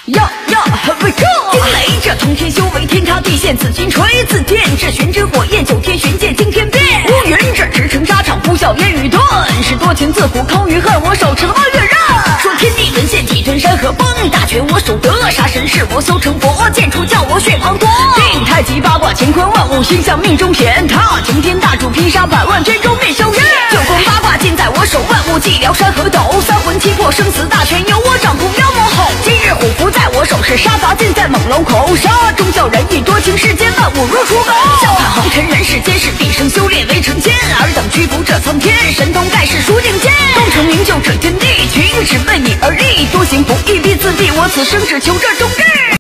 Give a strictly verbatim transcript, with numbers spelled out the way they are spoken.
呀呀，为这惊雷这通天修为，天塌地陷，紫金锤自电，这玄之火焰，九天玄剑惊天变。乌云这驰骋沙场，呼啸烟雨顿，是多情自古空余恨，我手持了八月刃。说天地沦陷，体吞山河崩，大权我手得，杀神是我修成佛，剑出叫我血滂沱。定太极八卦乾坤万物，星象命中显，他擎天大柱劈杀百万，卷轴灭硝烟。九宫八卦尽在我手，万物寂寥山河斗，三魂七魄生死大权由我掌控，妖魔吼。今日虎符在我手，是杀伐尽在猛龙口，杀忠孝仁义多情，世间万物如刍狗。笑看红尘人世间事，毕生修炼为成仙，尔等屈服这苍天，神通盖世孰顶尖？功成名就这天地，群只为你而立，多行不义必自毙，我此生只求这终日。